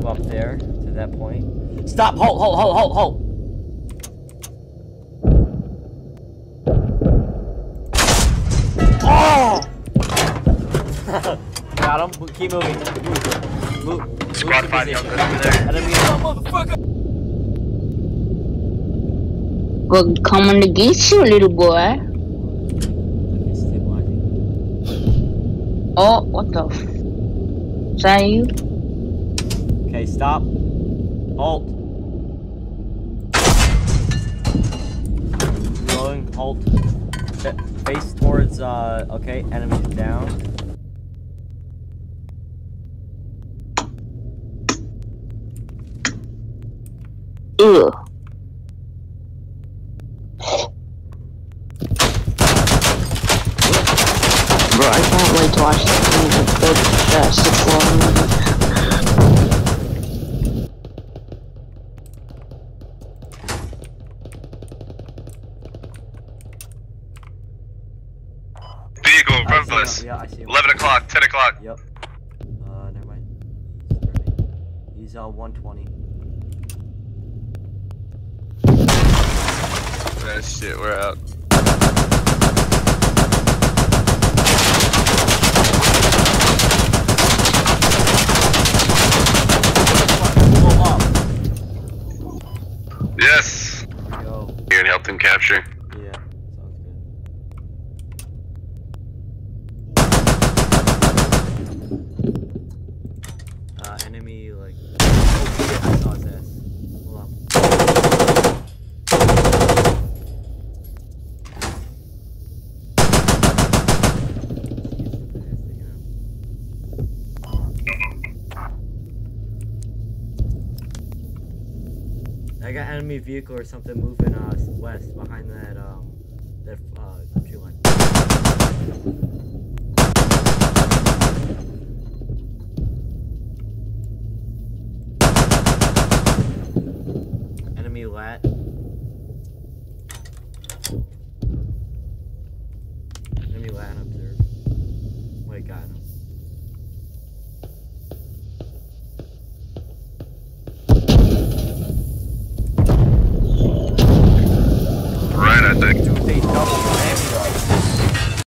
move up there to that point. Stop! Halt! Oh! Got him. Keep moving. Move. Squad 5, y'all good over there. Enemy, motherfucker! We're coming to get you, little boy. Okay, stabilizing. Oh, what the f... Is that you? Okay, stop. Halt. Reloading. Halt. Face towards, okay, enemies down. Ew. Bro, I can't wait to watch this movie. Good sequel movie. Vehicle in front of us. Yeah, I see him. 11 o'clock, 10 o'clock. Yep. Never mind. He's 120. Ah, shit, we're out. Yes. Go. Here and help them capture. Yeah, sounds good. Enemy, like... Oh shit, I saw his ass. Hold on. I got enemy vehicle or something moving west behind that tree line. Enemy lat. Enemy lat and observe. Wait, got him.